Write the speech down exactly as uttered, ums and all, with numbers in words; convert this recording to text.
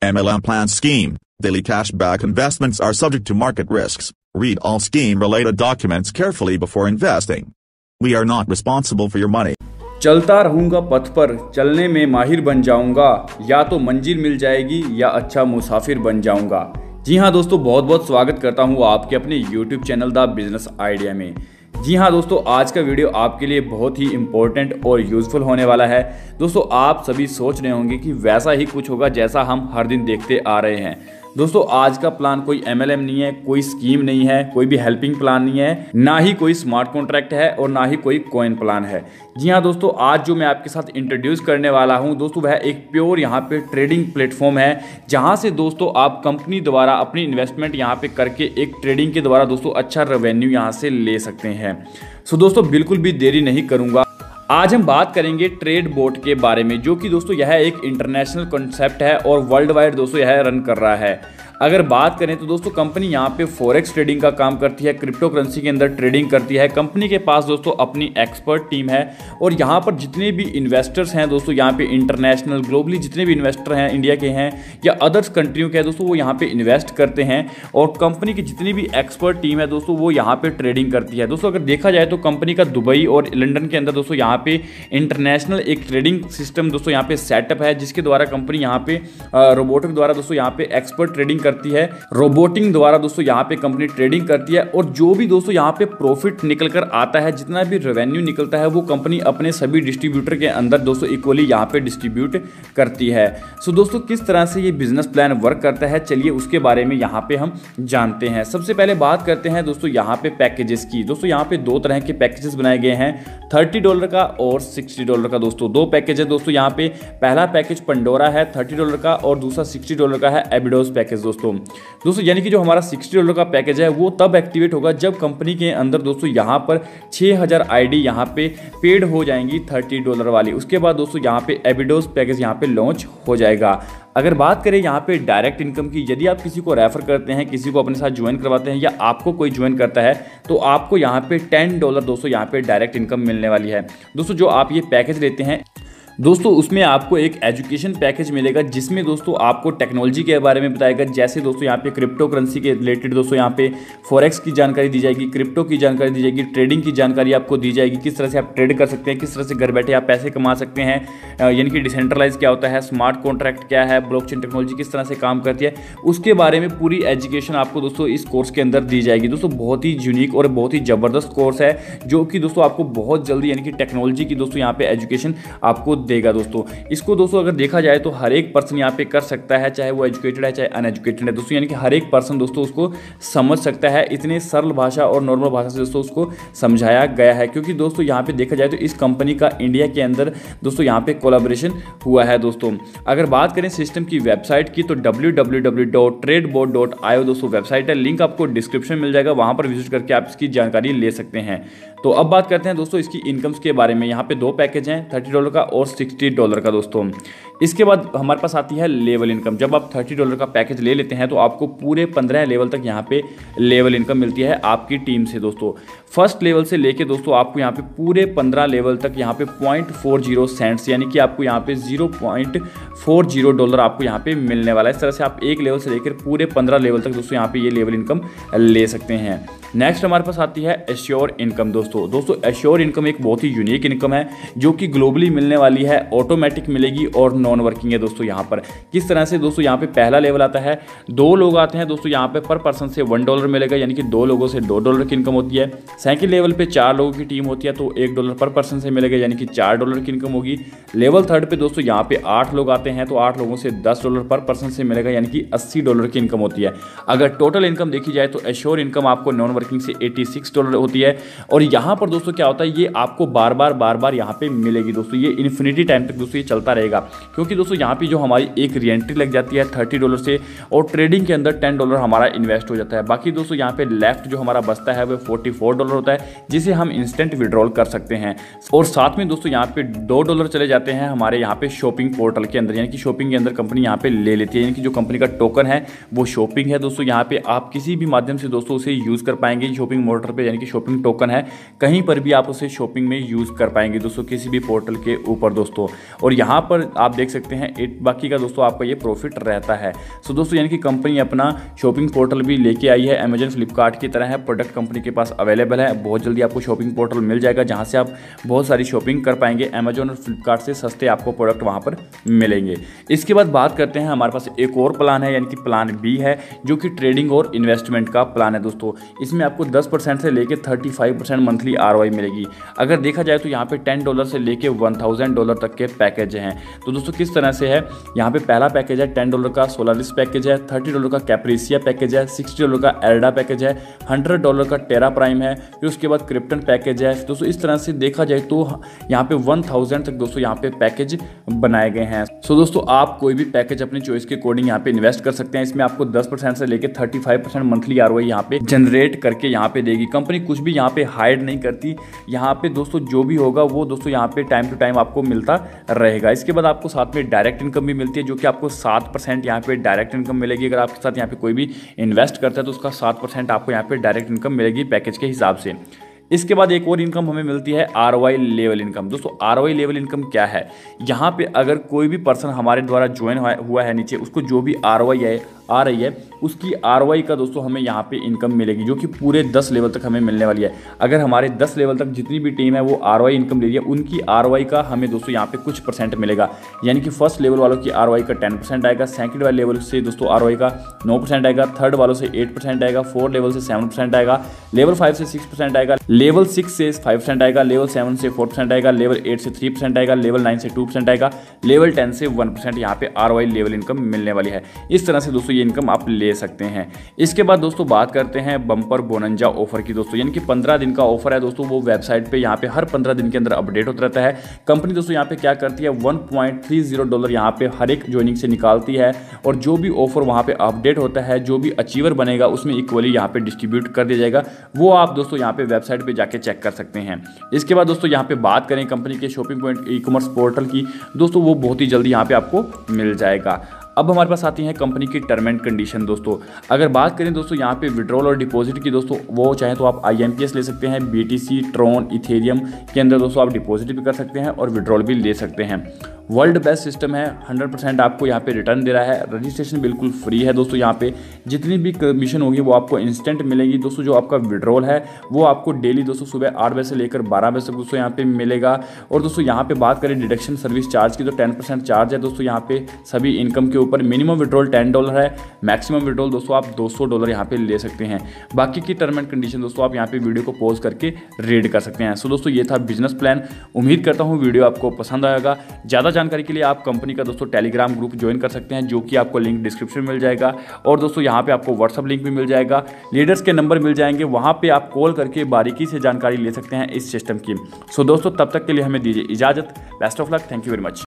M L M plan scheme. Daily cashback investments are subject to market risks. Read all scheme-related documents carefully before investing. We are not responsible for your money. चलता रहूंगा पथ पर, चलने में माहिर बन जाऊंगा, या तो मंजिल मिल जाएगी या अच्छा मुसाफिर बन जाऊंगा। जी हाँ दोस्तों, बहुत बहुत स्वागत करता हूँ आपके अपने YouTube channel the business idea में। जी हाँ दोस्तों, आज का वीडियो आपके लिए बहुत ही इंपॉर्टेंट और यूज़फुल होने वाला है। दोस्तों, आप सभी सोच रहे होंगे कि वैसा ही कुछ होगा जैसा हम हर दिन देखते आ रहे हैं। दोस्तों, आज का प्लान कोई एम एल एम नहीं है, कोई स्कीम नहीं है, कोई भी हेल्पिंग प्लान नहीं है, ना ही कोई स्मार्ट कॉन्ट्रैक्ट है और ना ही कोई कॉइन प्लान है। जी हाँ दोस्तों, आज जो मैं आपके साथ इंट्रोड्यूस करने वाला हूं दोस्तों, वह एक प्योर यहाँ पे ट्रेडिंग प्लेटफॉर्म है, जहां से दोस्तों आप कंपनी द्वारा अपनी इन्वेस्टमेंट यहाँ पे करके एक ट्रेडिंग के द्वारा दोस्तों अच्छा रेवेन्यू यहाँ से ले सकते हैं। सो दोस्तों, बिल्कुल भी देरी नहीं करूँगा, आज हम बात करेंगे ट्रेड बोट के बारे में, जो कि दोस्तों यह एक इंटरनेशनल कॉन्सेप्ट है और वर्ल्ड वाइड दोस्तों यह रन कर रहा है। अगर बात करें तो दोस्तों कंपनी यहाँ पे फॉरेक्स ट्रेडिंग का काम करती है, क्रिप्टो करेंसी के अंदर ट्रेडिंग करती है। कंपनी के पास दोस्तों अपनी एक्सपर्ट टीम है और यहाँ पर जितने भी इन्वेस्टर्स हैं दोस्तों, यहाँ पे इंटरनेशनल ग्लोबली जितने भी इन्वेस्टर हैं, इंडिया के हैं या अदर्स कंट्रियों के हैं दोस्तों, वो यहाँ पे इन्वेस्ट करते हैं और कंपनी की जितनी भी एक्सपर्ट टीम है दोस्तों, वो यहाँ पे ट्रेडिंग करती है। दोस्तों, अगर देखा जाए तो कंपनी का दुबई और लंदन के अंदर दोस्तों यहाँ पे इंटरनेशनल एक ट्रेडिंग सिस्टम दोस्तों यहाँ पे सेटअप है, जिसके द्वारा कंपनी यहाँ पे रोबोटिक द्वारा दोस्तों यहाँ पे एक्सपर्ट ट्रेडिंग करती है। रोबोटिंग द्वारा दोस्तों यहाँ पे कंपनी ट्रेडिंग करती है और जो भी दोस्तों यहाँ पे प्रॉफिट निकल कर आता है, जितना भी रेवेन्यू निकलता है, वो कंपनी अपने सभी डिस्ट्रीब्यूटर के अंदर दोस्तों इक्वली यहाँ पे डिस्ट्रीब्यूट करती है। सो दोस्तों, किस तरह से ये बिजनेस प्लान वर्क करता है, चलिए उसके बारे में यहाँ पे हम जानते हैं। सबसे पहले बात करते हैं दोस्तों यहाँ पे पैकेजेस की। दोस्तों, यहाँ पे दो तरह के पैकेजेस बनाए गए हैं, थर्टी डॉलर का और सिक्सटी डॉलर का। दोस्तों, दो पैकेज है दोस्तों यहाँ पे। पहला पैकेज पंडोरा है थर्टी डॉलर का और दूसरा सिक्सटी डॉलर का है एबिडोस पैकेज। दोस्तों दोस्तों यानी कि जो हमारा सिक्सटी डॉलर का पैकेज है वो तब एक्टिवेट होगा जब कंपनी के अंदर दोस्तों यहाँ पर छह हज़ार आईडी यहाँ पे पेड हो जाएंगी थर्टी डॉलर वाली। उसके बाद दोस्तों यहाँ पे एबिडोस पैकेज यहाँ पे लॉन्च हो जाएगा। अगर बात करें यहाँ पे डायरेक्ट इनकम की, यदि आप किसी को रेफर करते हैं, किसी को अपने साथ ज्वाइन करवाते हैं या आपको कोई ज्वाइन करता है, तो आपको यहाँ पे टेन डॉलर दोस्तों यहाँ पे डायरेक्ट इनकम मिलने वाली है। दोस्तों, जो आप ये पैकेज लेते हैं दोस्तों, उसमें आपको एक एजुकेशन पैकेज मिलेगा, जिसमें दोस्तों आपको टेक्नोलॉजी के बारे में बताएगा। जैसे दोस्तों यहाँ पे क्रिप्टो करेंसी के रिलेटेड दोस्तों यहाँ पे फॉरेक्स की जानकारी दी जाएगी, क्रिप्टो की जानकारी दी जाएगी, ट्रेडिंग की जानकारी आपको दी जाएगी, किस तरह से आप ट्रेड कर सकते हैं, किस तरह से घर बैठे आप पैसे कमा सकते हैं, यानी कि डिसेंट्रलाइज क्या होता है, स्मार्ट कॉन्ट्रैक्ट क्या है, ब्लॉकचेन टेक्नोलॉजी किस तरह से काम करती है, उसके बारे में पूरी एजुकेशन आपको दोस्तों इस कोर्स के अंदर दी जाएगी। दोस्तों, बहुत ही यूनिक और बहुत ही ज़बरदस्त कोर्स है, जो कि दोस्तों आपको बहुत जल्दी यानी कि टेक्नोलॉजी की दोस्तों यहाँ पे एजुकेशन आपको देगा। दोस्तों, इसको दोस्तों अगर देखा जाए तो हर एक पर्सन यहाँ पे कर सकता है, चाहे वो एजुकेटेड है चाहे अनएजुकेटेड है दोस्तों, यानी कि हर एक पर्सन दोस्तों उसको समझ सकता है। इतने सरल भाषा और नॉर्मल भाषा से दोस्तों उसको समझाया गया है, क्योंकि दोस्तों यहाँ पे देखा जाए तो इस कंपनी का इंडिया के अंदर दोस्तों यहाँ पे कोलैबोरेशन हुआ है। दोस्तों, अगर बात करें सिस्टम की वेबसाइट की, तो W W W dot trade bot dot I O दोस्तों वेबसाइट है, लिंक आपको डिस्क्रिप्शन मिल जाएगा, वहाँ पर विजिट करके आप इसकी जानकारी ले सकते हैं। तो अब बात करते हैं दोस्तों इसकी इनकम्स के बारे में। यहाँ पे दो पैकेज हैं, थर्टी डॉलर का और सिक्सटी डॉलर का। दोस्तों, इसके बाद हमारे पास आती है लेवल इनकम। जब आप थर्टी डॉलर का पैकेज ले लेते हैं तो आपको पूरे पंद्रह लेवल तक यहाँ पे लेवल इनकम मिलती है आपकी टीम से। दोस्तों, फर्स्ट लेवल से लेके दोस्तों आपको यहाँ पे पूरे पंद्रह लेवल तक यहाँ पे पॉइंट फोर जीरो सेंट्स यानी कि आपको यहाँ पे zero point four zero dollar आपको यहाँ पे मिलने वाला है। इस तरह से आप एक लेवल से लेकर पूरे पंद्रह लेवल तक दोस्तों यहाँ पे ये लेवल इनकम ले सकते हैं। नेक्स्ट हमारे पास आती है एश्योर इनकम। दोस्तों दोस्तों एश्योर इनकम एक बहुत ही यूनिक इनकम है, जो कि ग्लोबली मिलने वाली है, ऑटोमेटिक मिलेगी और नॉन वर्किंग है। दोस्तों, यहाँ पर किस तरह से दोस्तों यहाँ पे पहला लेवल आता है, दो लोग आते हैं दोस्तों, यहाँ पे पर पर्सन से वन डॉलर मिलेगा, यानी कि दो लोगों से दो डॉलर की इनकम होती है। सेकंड लेवल पे चार लोगों की टीम होती है तो एक डॉलर पर पर्सन से मिलेगा, यानी कि चार डॉलर की इनकम होगी। लेवल थर्ड पे दोस्तों यहाँ पे आठ लोग आते हैं तो आठ लोगों से दस डॉलर पर पर्सन से मिलेगा, यानी कि अस्सी डॉलर की इनकम होती है। अगर टोटल इनकम देखी जाए तो एश्योर इनकम आपको नॉन वर्किंग से छियासी डॉलर होती है। और यहाँ पर दोस्तों क्या होता है, ये आपको बार बार बार बार यहाँ पे मिलेगी। दोस्तों, ये इन्फिनिटी टाइम तक दोस्तों ये चलता रहेगा, क्योंकि दोस्तों यहाँ पे जो हमारी एक रीएंट्री लग जाती है थर्टी डॉलर से और ट्रेडिंग के अंदर टेन डॉलर हमारा इन्वेस्ट हो जाता है। बाकी दोस्तों यहाँ पे लेफ्ट जो हमारा बचता है वो फोर्टी फोर डॉलर होता है, जिसे हम इंस्टेंट विड्रॉल कर सकते हैं। और साथ में दोस्तों यहाँ पे दो डॉलर चले जाते हैं हमारे यहाँ पे शॉपिंग पोर्टल के अंदर, यानी कि शॉपिंग के अंदर कंपनी यहाँ पे ले लेती है, यानी कि जो कंपनी का टोकन है वो शॉपिंग है। दोस्तों यहाँ पे आप किसी भी माध्यम से दोस्तों उसे यूज़ कर पाएंगे शॉपिंग पोर्टल पे, यानी कि शॉपिंग टोकन है, कहीं पर भी आप उसे शॉपिंग में यूज़ कर पाएंगे दोस्तों, किसी भी पोर्टल के ऊपर। दोस्तों, और यहाँ पर आप देख देख सकते हैं एट बाकी का दोस्तों आपका ये प्रॉफिट रहता है। सो दोस्तों यानी कि कंपनी अपना शॉपिंग पोर्टल भी लेके आई है, अमेजन फ्लिपकार्ट की तरह है। प्रोडक्ट कंपनी के पास अवेलेबल है, बहुत जल्दी आपको शॉपिंग पोर्टल मिल जाएगा जहां से आप बहुत सारी शॉपिंग कर पाएंगे। अमेजन और फ्लिपकार्ट से सस्ते आपको प्रोडक्ट वहां पर मिलेंगे। इसके बाद बात करते हैं, हमारे पास एक और प्लान है यानी कि प्लान बी है, जो कि ट्रेडिंग और इन्वेस्टमेंट का प्लान है दोस्तों। इसमें आपको दस परसेंट से लेकर thirty five percent monthly ROI मिलेगी। अगर देखा जाए तो यहाँ पे टेन डॉलर से लेके वन थाउजेंड डॉलर तक के पैकेज हैं। तो दोस्तों किस तरह से है, यहाँ पे पहला पैकेज है टेन डॉलर का सोलारिस पैकेज है, थर्टी डॉलर का कैप्रिसिया पैकेज है, सिक्सटी डॉलर का एल्डा पैकेज है, हंड्रेड डॉलर का टेरा प्राइम है, फिर उसके बाद क्रिप्टन पैकेज है। दोस्तों इस तरह से देखा जाए तो यहाँ पे वन थाउजेंड तक दोस्तों यहाँ पे पैकेज बनाए गए हैं। सो दोस्तों आप कोई भी पैकेज अपनी चॉइस के अकॉर्डिंग यहाँ पे इन्वेस्ट कर सकते हैं। इसमें आपको दस परसेंट से लेकर thirty five percent monthly ROI यहाँ पे जनरेट करके यहाँ पे देगी। कंपनी कुछ भी यहाँ पे हाइड नहीं करती। यहाँ पे दोस्तों जो भी होगा वो दोस्तों यहाँ पे टाइम टू टाइम आपको मिलता रहेगा। इसके बाद आपको साथ में डायरेक्ट इनकम भी मिलती है, जो कि आपको सात परसेंट यहाँ पे डायरेक्ट इनकम मिलेगी। अगर आपके साथ यहाँ पे कोई भी इन्वेस्ट करता है तो उसका सात परसेंट आपको यहाँ पे डायरेक्ट इनकम मिलेगी पैकेज के हिसाब से। इसके बाद एक और इनकम हमें मिलती है आरओआई लेवल इनकम। दोस्तों आरओआई लेवल इनकम क्या है, यहाँ पे अगर कोई भी पर्सन हमारे द्वारा ज्वाइन हुआ है नीचे, उसको जो भी आरओआई है आ रही है उसकी आरओआई का दोस्तों हमें यहाँ पे इनकम मिलेगी, जो कि पूरे दस लेवल तक हमें मिलने वाली है। अगर हमारे दस लेवल तक जितनी भी टीम है वो आरओआई इनकम ले रही है, उनकी आरओआई का हमें दोस्तों यहाँ पे कुछ परसेंट मिलेगा। यानी कि फर्स्ट लेवल वालों की आरओआई का टेन परसेंट आएगा, सेकंड वाले लेवल से दोस्तों आरओआई का नौ परसेंट आएगा, थर्ड वालों से एट परसेंट आएगा, फोर्थ लेवल से सेवन परसेंट आएगा, लेवल फाइव से सिक्स परसेंट आएगा, लेवल सिक्स से फाइव परसेंट आएगा, लेवल सेवन से फोर परसेंट आएगा, लेवल एट से थ्री परसेंट आएगा, लेवल नाइन से टू परसेंट आएगा, लेवल टेन से वन परसेंट यहाँ पे आरओआई लेवल इनकम मिलने वाली है। इस तरह से दोस्तों ये इनकम आप ले सकते हैं। इसके बाद दोस्तों बात करते हैं बम्पर बोनंजा ऑफर की दोस्तों, यानी कि पंद्रह दिन का ऑफर है दोस्तों। वो वेबसाइट पे यहाँ पे हर पंद्रह दिन के अंदर अपडेट होता रहता है। कंपनी दोस्तों यहाँ पे क्या करती है, one point three zero dollar यहाँ पे हर एक ज्वाइनिंग से निकालती है, और जो भी ऑफर वहाँ पे अपडेट होता है, जो भी अचीवर बनेगा उसमें इक्वली यहाँ पे डिस्ट्रीब्यूट कर दिया जाएगा। वो आप दोस्तों यहाँ पे वेबसाइट पे जाके चेक कर सकते हैं। इसके बाद दोस्तों यहाँ पे बात करें कंपनी के shopping point e commerce portal की, दोस्तों वो बहुत ही जल्दी यहाँ पे आपको मिल जाएगा। अब हमारे पास आती है कंपनी की टर्म एंड कंडीशन दोस्तों। अगर बात करें दोस्तों यहाँ पे विड्रॉल और डिपॉजिट की दोस्तों, वो चाहे तो आप आई एम पी एस ले सकते हैं, B T C, Tron, Ethereum के अंदर दोस्तों आप डिपॉजिट भी कर सकते हैं और विड्रॉल भी ले सकते हैं। वर्ल्ड बेस्ट सिस्टम है, हंड्रेड परसेंट आपको यहाँ पे रिटर्न दे रहा है। रजिस्ट्रेशन बिल्कुल फ्री है दोस्तों। यहाँ पे जितनी भी कमीशन होगी वो आपको इंस्टेंट मिलेगी दोस्तों। जो आपका विड्रॉल है वो आपको डेली दोस्तों सुबह आठ बजे से लेकर बारह बजे तक दोस्तों यहाँ पे मिलेगा। और दोस्तों यहाँ पे बात करें डिडक्शन सर्विस चार्ज की, तो टेन परसेंट चार्ज है दोस्तों यहाँ पे सभी इनकम के ऊपर। मिनिमम विड्रॉल टेन डॉलर है, मैक्सिमम विड्रॉल दोस्तों आप दो सौ डॉलर यहाँ पे ले सकते हैं। बाकी की टर्म एंड कंडीशन दोस्तों आप यहाँ पे वीडियो को पॉज करके रीड कर सकते हैं। सो दोस्तों ये था बिजनेस प्लान। उम्मीद करता हूँ वीडियो आपको पसंद आएगा। ज़्यादा जानकारी के लिए आप कंपनी का दोस्तों टेलीग्राम ग्रुप ज्वाइन कर सकते हैं, जो कि आपको लिंक डिस्क्रिप्शन में मिल जाएगा। और दोस्तों यहाँ पे आपको व्हाट्सअप लिंक भी मिल जाएगा, लीडर्स के नंबर मिल जाएंगे, वहाँ पे आप कॉल करके बारीकी से जानकारी ले सकते हैं इस सिस्टम की। सो दोस्तों तब तक के लिए हमें दीजिए इजाजत। Best of luck, thank you very much.